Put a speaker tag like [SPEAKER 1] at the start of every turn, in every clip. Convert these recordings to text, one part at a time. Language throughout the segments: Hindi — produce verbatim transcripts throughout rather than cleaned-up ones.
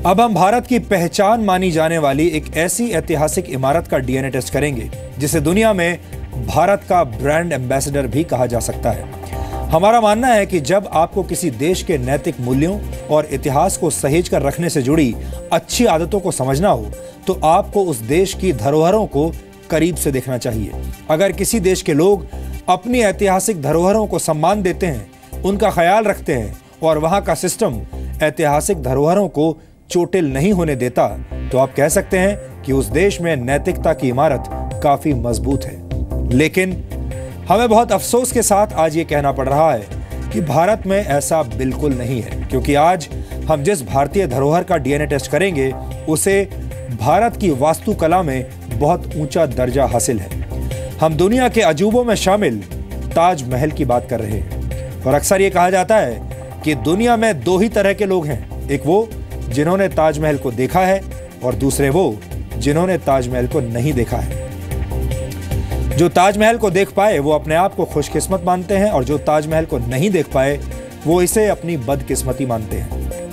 [SPEAKER 1] अब हम भारत की पहचान मानी जाने वाली एक ऐसी ऐतिहासिक इमारत का डीएनए टेस्ट करेंगे जिसे दुनिया में भारत का ब्रांड एम्बेसडर भी कहा जा सकता है। हमारा मानना है कि जब आपको किसी देश के नैतिक मूल्यों और इतिहास को सहेज कर रखने से जुड़ी अच्छी आदतों को समझना हो तो आपको उस देश की धरोहरों को करीब से देखना चाहिए। अगर किसी देश के लोग अपनी ऐतिहासिक धरोहरों को सम्मान देते हैं, उनका ख्याल रखते हैं और वहां का सिस्टम ऐतिहासिक धरोहरों को चोटिल नहीं होने देता, तो आप कह सकते हैं कि उस देश में नैतिकता की इमारत काफी मजबूत है। लेकिन हमें बहुत अफसोस के साथ आज ये कहना पड़ रहा है कि भारत में ऐसा बिल्कुल नहीं है, क्योंकि आज हम जिस भारतीय धरोहर का डीएनए टेस्ट करेंगे उसे भारत की वास्तुकला में बहुत ऊंचा दर्जा हासिल है। हम दुनिया के अजूबों में शामिल ताजमहल की बात कर रहे हैं। और अक्सर ये कहा जाता है कि दुनिया में दो ही तरह के लोग हैं, एक वो जिन्होंने ताजमहल को देखा है और दूसरे वो जिन्होंने ताजमहल को नहीं देखा है। जो ताजमहल को देख पाए वो अपने आप को खुशकिस्मत मानते हैं और जो ताजमहल को नहीं देख पाए वो इसे अपनी बदकिस्मती मानते हैं।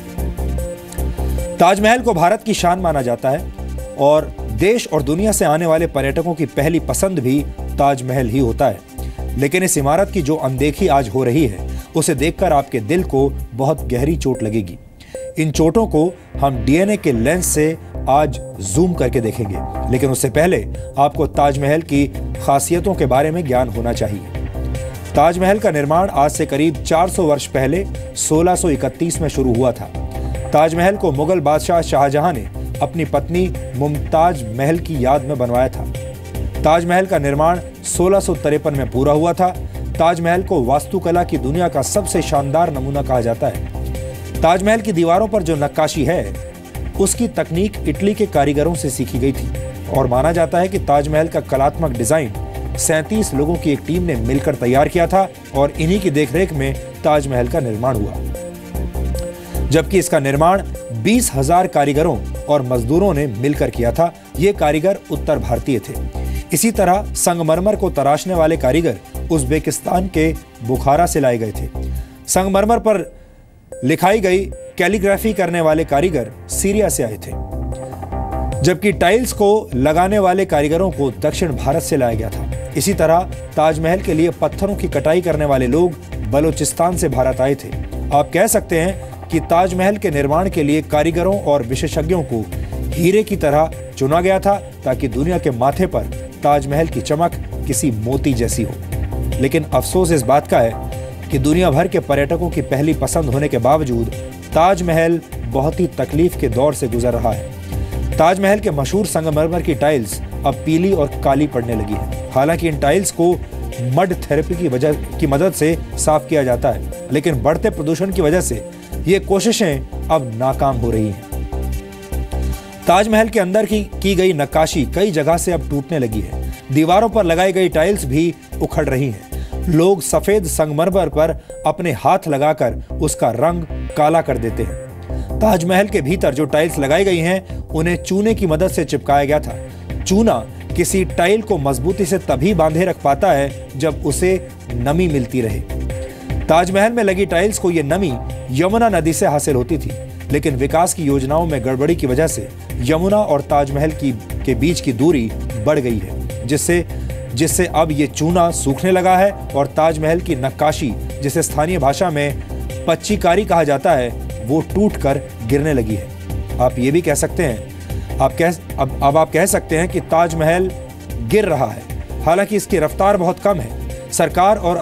[SPEAKER 1] ताजमहल को भारत की शान माना जाता है और देश और दुनिया से आने वाले पर्यटकों की पहली पसंद भी ताजमहल ही होता है। लेकिन इस इमारत की जो अनदेखी आज हो रही है उसे देखकर आपके दिल को बहुत गहरी चोट लगेगी। इन चोटों को हम डीएनए के लेंस से आज जूम करके देखेंगे, लेकिन उससे पहले आपको ताजमहल की खासियतों के बारे में ज्ञान होना चाहिए। ताजमहल का निर्माण आज से करीब चार सौ वर्ष पहले सोलह सौ इकतीस में शुरू हुआ था। ताजमहल को मुगल बादशाह शाहजहां ने अपनी पत्नी मुमताज महल की याद में बनवाया था। ताजमहल का निर्माण सोलह सौ तिरपन में पूरा हुआ था। ताजमहल को वास्तुकला की दुनिया का सबसे शानदार नमूना कहा जाता है। ताजमहल की दीवारों पर जो नक्काशी है उसकी तकनीक इटली के कारीगरों से सीखी गई थी और माना जाता है कि ताजमहल का कलात्मक डिजाइन सैंतीस लोगों की एक टीम ने मिलकर तैयार किया था और इन्हीं की देखरेख में ताजमहल का निर्माण हुआ, जबकि इसका निर्माण बीस हजार कारीगरों और मजदूरों ने मिलकर किया था। ये कारीगर उत्तर भारतीय थे। इसी तरह संगमरमर को तराशने वाले कारीगर उज्बेकिस्तान के बुखारा से लाए गए थे। संगमरमर पर लिखाई गई कैलीग्राफी करने वाले कारीगर सीरिया से आए थे, जबकि टाइल्स को लगाने वाले कारीगरों को दक्षिण भारत से लाया गया था। इसी तरह ताजमहल के लिए पत्थरों की कटाई करने वाले लोग बलूचिस्तान से भारत आए थे। आप कह सकते हैं कि ताजमहल के निर्माण के लिए कारीगरों और विशेषज्ञों को हीरे की तरह चुना गया था ताकि दुनिया के माथे पर ताजमहल की चमक किसी मोती जैसी हो। लेकिन अफसोस इस बात का है कि दुनिया भर के पर्यटकों की पहली पसंद होने के बावजूद ताजमहल बहुत ही तकलीफ के दौर से गुजर रहा है। ताजमहल के मशहूर संगमरमर की टाइल्स अब पीली और काली पड़ने लगी है। हालांकि इन टाइल्स को मड थेरेपी की वजह की मदद से साफ किया जाता है, लेकिन बढ़ते प्रदूषण की वजह से ये कोशिशें अब नाकाम हो रही हैं। ताजमहल के अंदर की की गई नक्काशी कई जगह से अब टूटने लगी है। दीवारों पर लगाई गई टाइल्स भी उखड़ रही हैं। लोग सफेद संगमरमर पर अपने हाथ लगाकर उसका रंग काला कर देते हैं। ताजमहल के भीतर जो टाइल्स लगाई गई हैं उन्हें चूने की मदद से चिपकाया गया था। चूना किसी टाइल को मजबूती से तभी बांधे रख पाता है जब उसे नमी मिलती रहे। ताजमहल में लगी टाइल्स को यह नमी यमुना नदी से हासिल होती थी, लेकिन विकास की योजनाओं में गड़बड़ी की वजह से यमुना और ताजमहल की के बीच की दूरी बढ़ गई है, जिससे जिससे अब ये चूना सूखने लगा है और ताजमहल की नक्काशी, जिसे स्थानीय भाषा में पच्चीकारी कहा जाता है, वो टूटकर गिरने लगी है। आप ये भी कह सकते हैं आप कह अब अब आप कह सकते हैं कि ताजमहल गिर रहा है। हालांकि इसकी रफ्तार बहुत कम है। सरकार और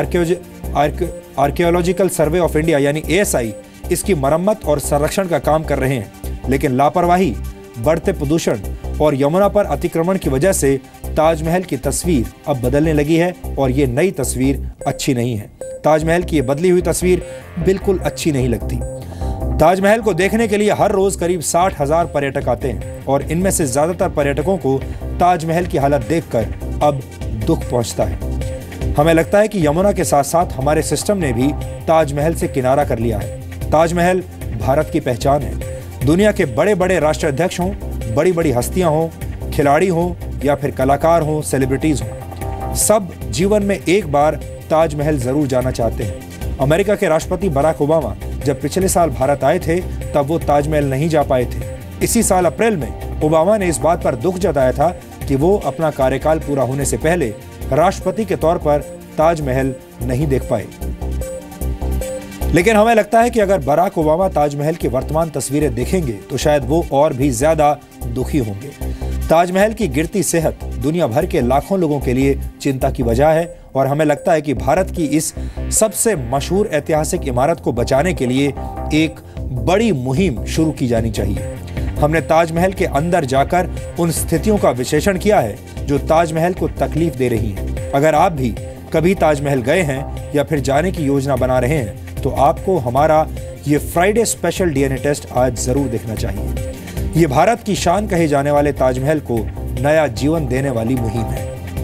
[SPEAKER 1] आर्कियोलॉजिकल सर्वे ऑफ इंडिया यानी ए एस आई इसकी मरम्मत और संरक्षण का काम कर रहे हैं, लेकिन लापरवाही, बढ़ते प्रदूषण और यमुना पर अतिक्रमण की वजह से ताजमहल की तस्वीर अब बदलने लगी है और ये नई तस्वीर अच्छी नहीं है। ताजमहल की ये बदली हुई तस्वीर बिल्कुल अच्छी नहीं लगती। ताजमहल को देखने के लिए हर रोज करीब साठ हजार पर्यटक आते हैं और इनमें से ज्यादातर पर्यटकों को ताजमहल की हालत देखकर अब दुख पहुंचता है। हमें लगता है कि यमुना के साथ साथ हमारे सिस्टम ने भी ताजमहल से किनारा कर लिया है। ताजमहल भारत की पहचान है। दुनिया के बड़े बड़े राष्ट्राध्यक्ष हों, बड़ी बड़ी हस्तियां हों, खिलाड़ी हों या फिर कलाकार हों, सेलिब्रिटीज हों, सब जीवन में एक बार ताजमहल जरूर जाना चाहते हैं। अमेरिका के राष्ट्रपति बराक ओबामा जब पिछले साल भारत आए थे तब वो ताजमहल नहीं जा पाए थे। इसी साल अप्रैल में ओबामा ने इस बात पर दुख जताया था कि वो अपना कार्यकाल पूरा होने से पहले राष्ट्रपति के तौर पर ताजमहल नहीं देख पाए। लेकिन हमें लगता है कि अगर बराक ओबामा ताजमहल की वर्तमान तस्वीरें देखेंगे तो शायद वो और भी ज्यादा दुखी होंगे। ताजमहल की गिरती सेहत दुनिया भर के लाखों लोगों के लिए चिंता की वजह है और हमें लगता है कि भारत की इस सबसे मशहूर ऐतिहासिक इमारत को बचाने के लिए एक बड़ी मुहिम शुरू की जानी चाहिए। हमने ताजमहल के अंदर जाकर उन स्थितियों का विश्लेषण किया है जो ताजमहल को तकलीफ दे रही हैं। अगर आप भी कभी ताजमहल गए हैं या फिर जाने की योजना बना रहे हैं तो आपको हमारा ये फ्राइडे स्पेशल डीएनए टेस्ट आज जरूर देखना चाहिए। ये भारत की शान कहे जाने वाले ताजमहल को नया जीवन देने वाली मुहिम है।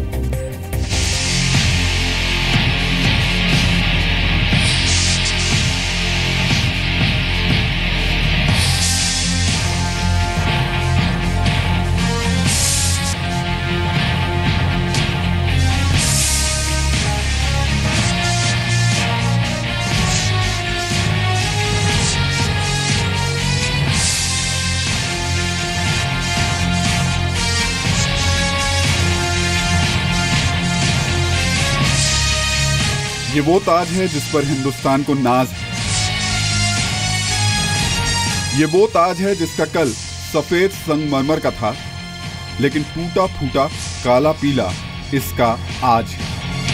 [SPEAKER 2] ये वो ताज है जिस पर हिंदुस्तान को नाज है। ये वो ताज है जिसका कल सफेद संगमरमर का था, लेकिन टूटा फूटा काला पीला इसका आज है।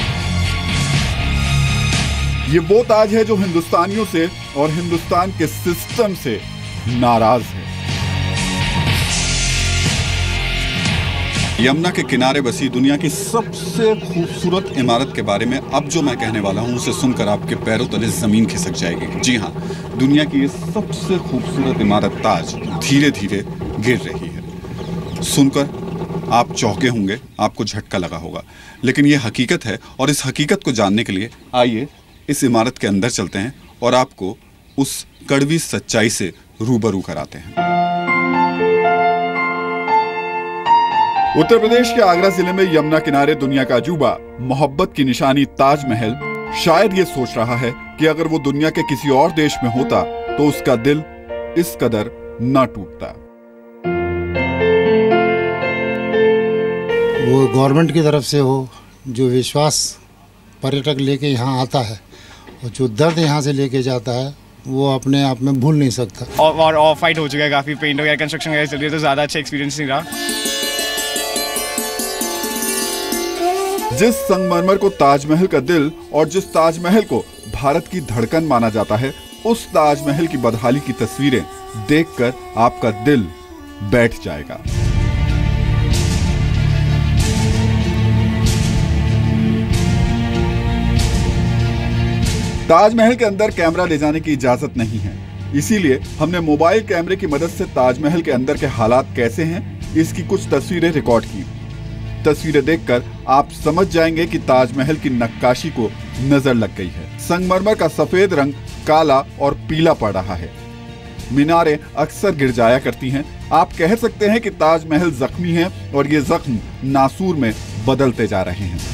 [SPEAKER 2] ये वो ताज है जो हिंदुस्तानियों से और हिंदुस्तान के सिस्टम से नाराज है। यमुना के किनारे बसी दुनिया की सबसे खूबसूरत इमारत के बारे में अब जो मैं कहने वाला हूं उसे सुनकर आपके पैरों तले जमीन खिसक जाएगी। जी हां, दुनिया की ये सबसे खूबसूरत इमारत ताज धीरे धीरे गिर रही है। सुनकर आप चौंके होंगे, आपको झटका लगा होगा, लेकिन ये हकीकत है और इस हकीकत को जानने के लिए आइए इस इमारत के अंदर चलते हैं और आपको उस कड़वी सच्चाई से रूबरू कराते हैं। उत्तर प्रदेश के आगरा जिले में यमुना किनारे दुनिया का अजूबा, मोहब्बत की निशानी ताजमहल शायद ये सोच रहा है कि अगर वो दुनिया के किसी और देश में होता तो उसका दिल इस कदर न टूटता।
[SPEAKER 3] वो गवर्नमेंट की तरफ से हो, जो विश्वास पर्यटक लेके यहाँ आता है और जो दर्द यहाँ से लेके जाता है वो अपने आप में भूल नहीं सकता।
[SPEAKER 4] और और ऑफ फाइट हो चुका है, काफी पेंट वगैरह कंस्ट्रक्शन वगैरह चल रही है, तो ज्यादा अच्छा एक्सपीरियंस नहीं रहा।
[SPEAKER 2] जिस संगमरमर को ताजमहल का दिल और जिस ताजमहल को भारत की धड़कन माना जाता है, उस ताजमहल की बदहाली की तस्वीरें देखकर आपका दिल बैठ जाएगा। ताजमहल के अंदर कैमरा ले जाने की इजाजत नहीं है, इसीलिए हमने मोबाइल कैमरे की मदद से ताजमहल के अंदर के हालात कैसे हैं इसकी कुछ तस्वीरें रिकॉर्ड की। तस्वीरें देखकर आप समझ जाएंगे कि ताजमहल की नक्काशी को नजर लग गई है। संगमरमर का सफेद रंग काला और पीला पड़ रहा है। मीनारें अक्सर गिर जाया करती हैं। आप कह सकते हैं कि ताजमहल जख्मी है और ये जख्म नासूर में बदलते जा रहे हैं।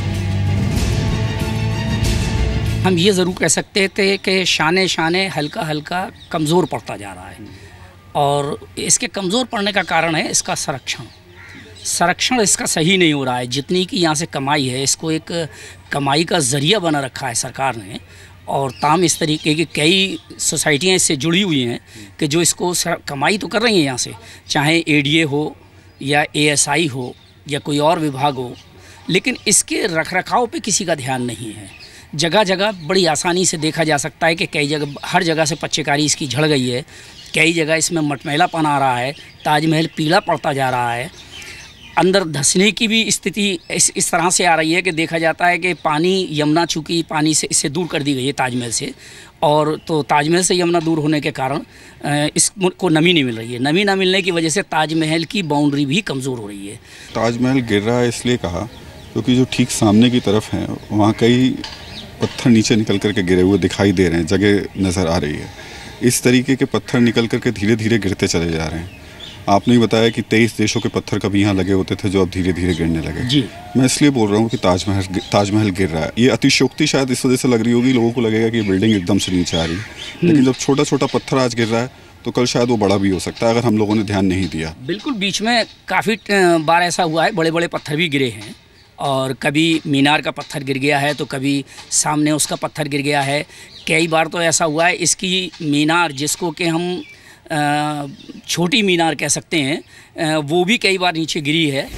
[SPEAKER 5] हम ये ज़रूर कह सकते थे कि शाने शाने हल्का हल्का कमज़ोर पड़ता जा रहा है और इसके कमज़ोर पड़ने का कारण है इसका संरक्षण। संरक्षण इसका सही नहीं हो रहा है। जितनी की यहाँ से कमाई है, इसको एक कमाई का ज़रिया बना रखा है सरकार ने, और ताम इस तरीके की कई सोसाइटियाँ इससे जुड़ी हुई हैं कि जो इसको कमाई तो कर रही हैं यहाँ से, चाहे एडीए हो या एएसआई हो या कोई और विभाग हो, लेकिन इसके रखरखाव पे किसी का ध्यान नहीं है। जगह जगह बड़ी आसानी से देखा जा सकता है कि कई जगह, हर जगह से पच्चीकारी इसकी झड़ गई है, कई जगह इसमें मटमैलापन आ रहा है, ताजमहल पीला पड़ता जा रहा है। अंदर धंसने की भी स्थिति इस इस तरह से आ रही है कि देखा जाता है कि पानी, यमुना चूँकि पानी से इससे दूर कर दी गई है ताजमहल से, और तो ताजमहल से यमुना दूर होने के कारण इसको नमी नहीं मिल रही है। नमी ना मिलने की वजह से ताजमहल की बाउंड्री भी कमज़ोर हो रही है।
[SPEAKER 2] ताजमहल गिर रहा है इसलिए कहा क्योंकि जो ठीक सामने की तरफ है वहाँ कई पत्थर नीचे निकल करके गिरे हुए दिखाई दे रहे हैं, जगह नज़र आ रही है। इस तरीके के पत्थर निकल करके धीरे धीरे गिरते चले जा रहे हैं। आपने ही बताया कि तेईस देशों के पत्थर कभी यहाँ लगे होते थे जो अब धीरे धीरे गिरने लगे
[SPEAKER 5] जी।
[SPEAKER 2] मैं इसलिए बोल रहा हूँ कि ताजमहल ताजमहल गिर रहा है, ये अतिशयोक्ति शायद इस वजह से लग रही होगी, लोगों को लगेगा कि ये बिल्डिंग एकदम से नीचे आ रही है, लेकिन जब छोटा छोटा पत्थर आज गिर रहा है तो कल शायद वो बड़ा भी हो सकता है अगर हम लोगों ने ध्यान नहीं दिया।
[SPEAKER 5] बिल्कुल, बीच में काफ़ी बार ऐसा हुआ है, बड़े बड़े पत्थर भी गिरे हैं, और कभी मीनार का पत्थर गिर गया है तो कभी सामने उसका पत्थर गिर गया है। कई बार तो ऐसा हुआ है इसकी मीनार, जिसको कि हम छोटी मीनार कह सकते हैं, वो भी कई बार नीचे गिरी है।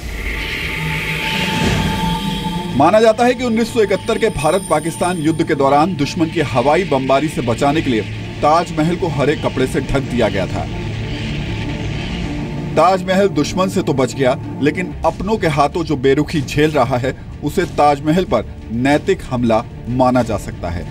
[SPEAKER 2] माना जाता है कि उन्नीस सौ इकहत्तर के भारत पाकिस्तान युद्ध के दौरान दुश्मन की हवाई बमबारी से बचाने के लिए ताजमहल को हरे कपड़े से ढक दिया गया था। ताजमहल दुश्मन से तो बच गया, लेकिन अपनों के हाथों जो बेरुखी झेल रहा है उसे ताजमहल पर नैतिक हमला माना जा सकता है।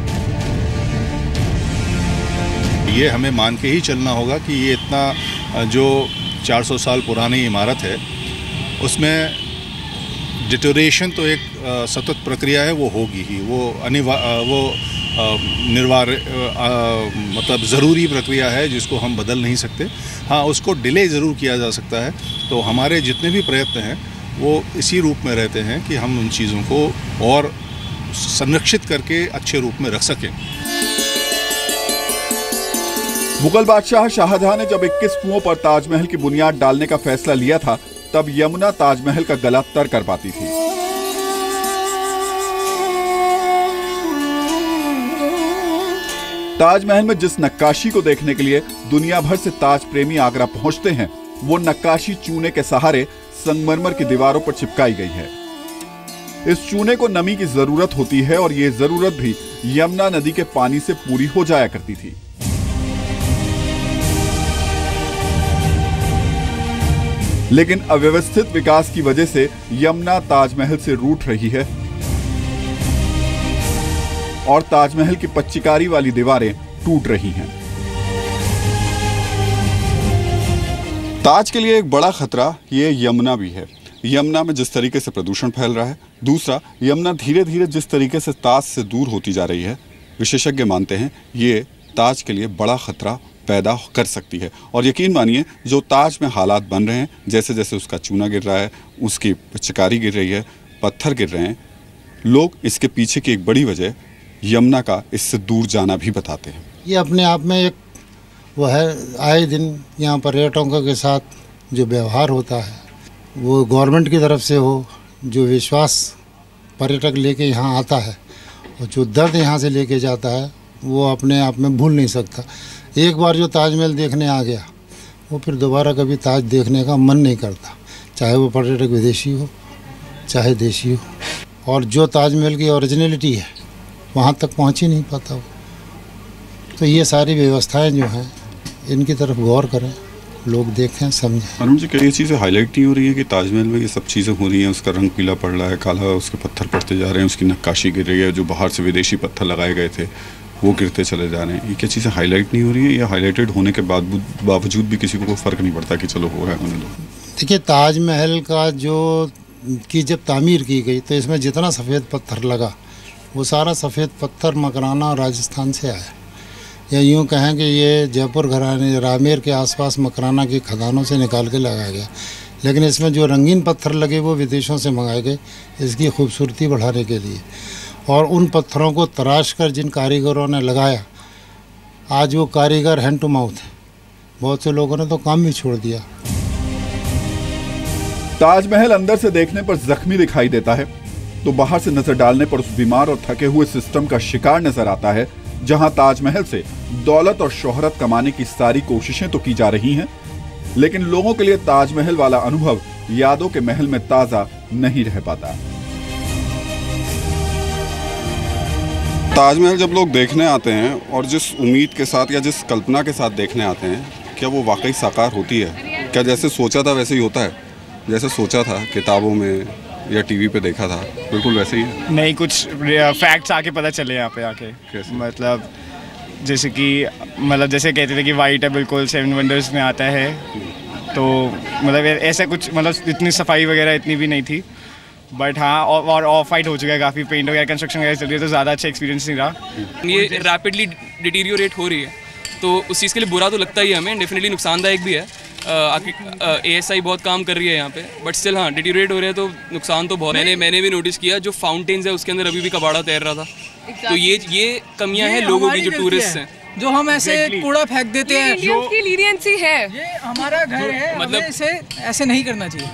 [SPEAKER 6] ये हमें मान के ही चलना होगा कि ये इतना जो चार सौ साल पुरानी इमारत है उसमें डिटोरेशन तो एक सतत प्रक्रिया है, वो होगी ही, वो अनिवार्य, वो निर्वार मतलब ज़रूरी प्रक्रिया है जिसको हम बदल नहीं सकते। हाँ, उसको डिले ज़रूर किया जा सकता है। तो हमारे जितने भी प्रयत्न हैं वो इसी रूप में रहते हैं कि हम उन चीज़ों को और संरक्षित करके अच्छे रूप में रख सकें।
[SPEAKER 2] मुगल बादशाह शाहजहां ने जब इक्कीस कुओं पर ताजमहल की बुनियाद डालने का फैसला लिया था, तब यमुना ताजमहल का गला तर कर पाती थी। ताजमहल में जिस नक्काशी को देखने के लिए दुनिया भर से ताज प्रेमी आगरा पहुंचते हैं, वो नक्काशी चूने के सहारे संगमरमर की दीवारों पर चिपकाई गई है। इस चूने को नमी की जरूरत होती है और ये जरूरत भी यमुना नदी के पानी से पूरी हो जाया करती थी। लेकिन अव्यवस्थित विकास की वजह से यमुना ताजमहल से रूठ रही है और ताजमहल की पच्चीकारी वाली दीवारें टूट रही हैं। ताज के लिए एक बड़ा खतरा ये यमुना भी है। यमुना में जिस तरीके से प्रदूषण फैल रहा है, दूसरा यमुना धीरे धीरे जिस तरीके से ताज से दूर होती जा रही है, विशेषज्ञ मानते हैं ये ताज के लिए बड़ा खतरा पैदा कर सकती है। और यकीन मानिए, जो ताज में हालात बन रहे हैं, जैसे जैसे उसका चूना गिर रहा है, उसकी चिकारी गिर रही है, पत्थर गिर रहे हैं, लोग इसके पीछे की एक बड़ी वजह यमुना का इससे दूर जाना भी बताते हैं।
[SPEAKER 3] ये अपने आप में एक वो है, आए दिन यहाँ पर्यटकों के साथ जो व्यवहार होता है वो गवर्नमेंट की तरफ से हो, जो विश्वास पर्यटक लेके यहाँ आता है और जो दर्द यहाँ से लेके जाता है वो अपने आप में भूल नहीं सकता। एक बार जो ताजमहल देखने आ गया वो फिर दोबारा कभी ताज देखने का मन नहीं करता, चाहे वो पर्यटक विदेशी हो चाहे देशी हो। और जो ताजमहल की ओरिजिनलिटी है वहाँ तक पहुँच ही नहीं पाता वो। तो ये सारी व्यवस्थाएं जो हैं इनकी तरफ गौर करें, लोग देखें, समझें।
[SPEAKER 2] अरुण जी, क्या ये चीज़ें हाईलाइट नहीं हो रही है कि ताजमहल में ये सब चीज़ें हो रही हैं, उसका रंग पीला पड़ रहा है, काला, उसके पत्थर पड़ते जा रहे हैं, उसकी नक्काशी गिर रही है, जो बाहर से विदेशी पत्थर लगाए गए थे वो गिरते चले जा रहे हैं, ये क्या चीज़ें हाईलाइट नहीं हो रही है? या हाईलाइटेड होने के बाद बावजूद भी किसी को कोई फ़र्क नहीं पड़ता कि चलो हो रहा है होने दो?
[SPEAKER 3] देखिए, ताजमहल का जो की जब तामीर की गई तो इसमें जितना सफ़ेद पत्थर लगा वो सारा सफ़ेद पत्थर मकराना और राजस्थान से आया, या यूँ कहें कि ये जयपुर घराने रामेर के आसपास मकराना की खदानों से निकाल के लगाया गया। लेकिन इसमें जो रंगीन पत्थर लगे वो विदेशों से मंगाए गए इसकी खूबसूरती बढ़ाने के लिए। और उन पत्थरों को तराश कर जिन कारीगरों ने लगाया, आज वो कारीगर हैंड टू माउथ है। बहुत से लोगों ने तो काम भी छोड़ दिया।
[SPEAKER 2] ताजमहल अंदर से देखने पर जख्मी दिखाई देता है तो बाहर से नजर डालने पर उस बीमार और थके हुए सिस्टम का शिकार नजर आता है, जहां ताजमहल से दौलत और शोहरत कमाने की सारी कोशिशें तो की जा रही हैं, लेकिन लोगों के लिए ताजमहल वाला अनुभव यादों के महल में ताजा नहीं रह पाता। ताजमहल जब लोग देखने आते हैं और जिस उम्मीद के साथ या जिस कल्पना के साथ देखने आते हैं, क्या वो वाकई साकार होती है? क्या जैसे सोचा था वैसे ही होता है? जैसे सोचा था किताबों में या टीवी पे देखा था बिल्कुल वैसे ही है?
[SPEAKER 4] नहीं, कुछ फैक्ट्स आके पता चले यहाँ पे आके।
[SPEAKER 2] कैसे?
[SPEAKER 4] मतलब जैसे कि मतलब जैसे कहते थे कि वाइट है बिल्कुल सेवन वंडर्स में आता है, तो मतलब ऐसा कुछ, मतलब इतनी सफाई वगैरह इतनी भी नहीं थी, बट हाँ और ऑफ वाइट हो चुका है काफ़ी, पेंट वगैरह कंस्ट्रक्शन वगैरह चल रही है, तो ज़्यादा अच्छा एक्सपीरियंस नहीं रहा।
[SPEAKER 7] ये रैपिडली डिटीरियोरेट हो रही है तो उस चीज़ के लिए बुरा तो लगता ही है हमें, डेफिनेटली नुकसानदायक भी है, ए एस आई बहुत काम कर रही है यहाँ पे, बट स्टिल हाँ डिटीरिएट हो रहे हैं तो नुकसान तो बहुत। मैंने मैंने भी नोटिस किया जो फाउंटेन्स है उसके अंदर अभी भी कबाड़ा तैर रहा था। exactly. तो ये ये कमियां हैं लोगों की, जो टूरिस्ट हैं, जो हम ऐसे exactly. कूड़ा फेंक देते हैं, जो की लीनियंसी है। ये हमारा घर है, मतलब इसे ऐसे नहीं करना चाहिए।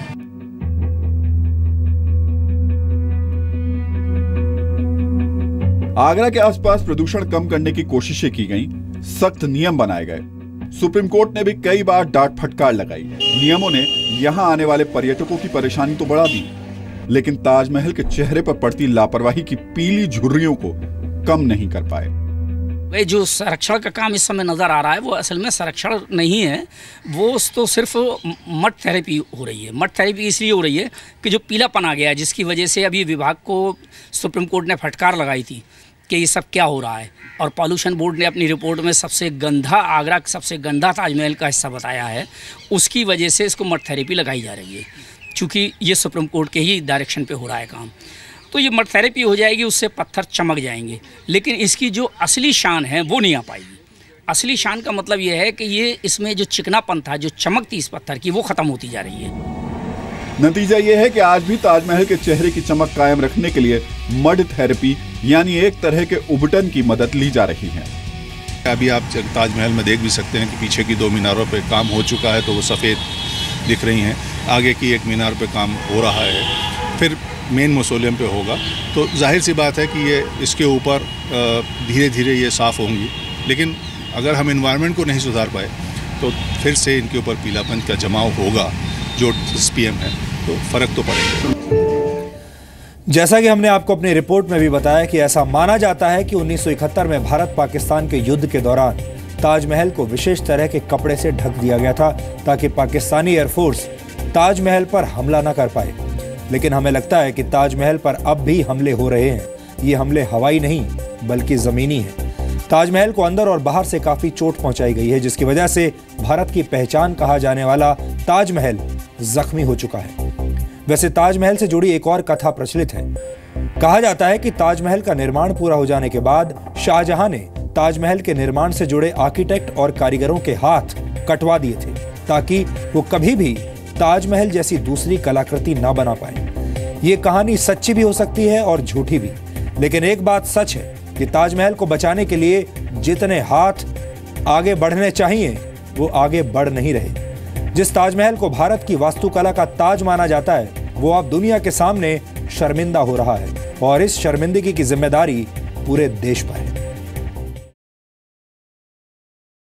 [SPEAKER 2] आगरा के आसपास प्रदूषण कम करने की कोशिशें की गईं, सख्त नियम बनाए गए। सुप्रीम कोर्ट ने भी कई बार डांट फटकार लगाई। नियमों ने यहां आने वाले पर्यटकों की परेशानी तो बढ़ा दी, लेकिन ताजमहल के चेहरे पर पड़ती लापरवाही की पीली झुर्रियों को कम नहीं कर पाए।
[SPEAKER 5] वे जो संरक्षण का काम इस समय नज़र आ रहा है वो असल में संरक्षण नहीं है, वो तो सिर्फ मड थेरेपी हो रही है। मड थेरेपी इसलिए हो रही है कि जो पीलापन आ गया है, जिसकी वजह से अभी विभाग को सुप्रीम कोर्ट ने फटकार लगाई थी कि ये सब क्या हो रहा है, और पॉल्यूशन बोर्ड ने अपनी रिपोर्ट में सबसे गंदा, आगरा का सबसे गंदा ताजमहल का हिस्सा बताया है। उसकी वजह से इसको मड थेरेपी लगाई जा रही है, चूँकि ये सुप्रीम कोर्ट के ही डायरेक्शन पे हो रहा है काम। तो ये मड थेरेपी हो जाएगी, उससे पत्थर चमक जाएंगे, लेकिन इसकी जो असली शान है वो नहीं आ पाएगी। असली शान का मतलब ये है कि ये इसमें जो चिकनापन था, जो चमक थी इस पत्थर की, वो ख़त्म होती जा रही है।
[SPEAKER 2] नतीजा ये है कि आज भी ताजमहल के चेहरे की चमक कायम रखने के लिए मड थेरेपी यानी एक तरह के उबटन की मदद ली जा रही है।
[SPEAKER 6] अभी आप ताजमहल में देख भी सकते हैं कि पीछे की दो मीनारों पे काम हो चुका है, तो वो सफ़ेद दिख रही हैं। आगे की एक मीनार पे काम हो रहा है, फिर मेन मौसोलियम पे होगा। तो जाहिर सी बात है कि ये इसके ऊपर धीरे धीरे ये साफ़ होंगी, लेकिन अगर हम एनवायरनमेंट को नहीं सुधार पाए तो फिर से इनके ऊपर पीलापन का जमाव होगा, जो एस पी एम है, तो फ़र्क तो पड़ेगा।
[SPEAKER 1] जैसा कि हमने आपको अपनी रिपोर्ट में भी बताया कि ऐसा माना जाता है कि उन्नीस सौ इकहत्तर में भारत पाकिस्तान के युद्ध के दौरान ताजमहल को विशेष तरह के कपड़े से ढक दिया गया था ताकि पाकिस्तानी एयरफोर्स ताजमहल पर हमला न कर पाए। लेकिन हमें लगता है कि ताजमहल पर अब भी हमले हो रहे हैं। ये हमले हवाई नहीं बल्कि ज़मीनी हैं। ताजमहल को अंदर और बाहर से काफ़ी चोट पहुंचाई गई है, जिसकी वजह से भारत की पहचान कहा जाने वाला ताजमहल जख्मी हो चुका है। वैसे ताजमहल से जुड़ी एक और कथा प्रचलित है। कहा जाता है कि ताजमहल का निर्माण पूरा हो जाने के बाद शाहजहां ने ताजमहल के निर्माण से जुड़े आर्किटेक्ट और कारीगरों के हाथ कटवा दिए थे ताकि वो कभी भी ताजमहल जैसी दूसरी कलाकृति ना बना पाए। ये कहानी सच्ची भी हो सकती है और झूठी भी, लेकिन एक बात सच है कि ताजमहल को बचाने के लिए जितने हाथ आगे बढ़ने चाहिए वो आगे बढ़ नहीं रहे। जिस ताजमहल को भारत की वास्तुकला का ताज माना जाता है वो अब दुनिया के सामने शर्मिंदा हो रहा है, और इस शर्मिंदगी की जिम्मेदारी पूरे देश पर है।